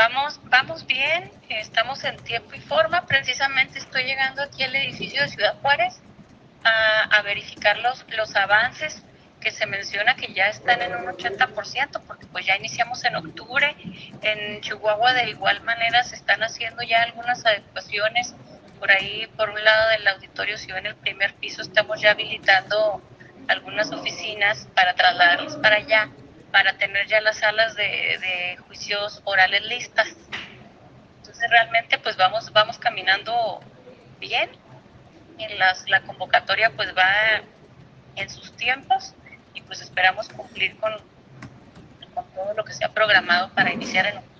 Vamos bien, estamos en tiempo y forma. Precisamente estoy llegando aquí al edificio de Ciudad Juárez a verificar los avances que se menciona que ya están en un 80%, porque pues ya iniciamos en octubre. En Chihuahua de igual manera se están haciendo ya algunas adecuaciones. Por ahí, por un lado del auditorio, si en el primer piso estamos ya habilitando algunas oficinas para trasladarlas para allá, para tener ya las salas de juicios orales listas. Entonces realmente pues vamos caminando bien. La convocatoria pues va en sus tiempos y pues esperamos cumplir con todo lo que se ha programado para iniciar en octubre.